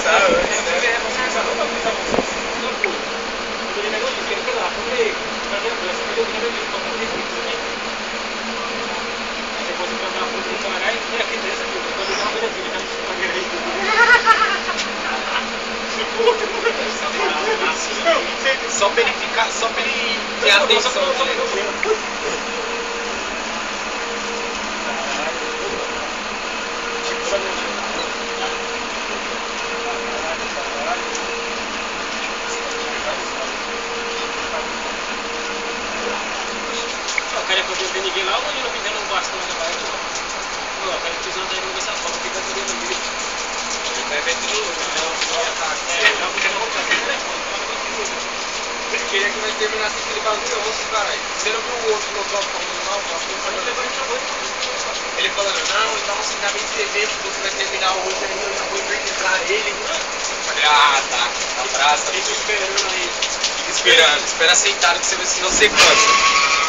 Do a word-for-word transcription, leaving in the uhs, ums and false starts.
começar antes, né? Só pra ele ficar, só pra ele ter atenção. O cara podia ver ninguém lá ou ele não pedindo um bastão na barra? Pô, o cara precisando da iluminação, não fica tudo no vídeo. Vai ver tudo, não, só ataque. É, já porque não vou fazer telefone. Ele queria que nós terminasse aquele bagulho osso, caralho. Você não viu o outro local falando mal? Ele falando, não, então você tá bem escrevendo que você vai terminar hoje, aí eu já vou infernizar ele. Falei, ah, tá, abraça. Fica esperando aí. Fica esperando, espera sentado que você vê se não você cansa.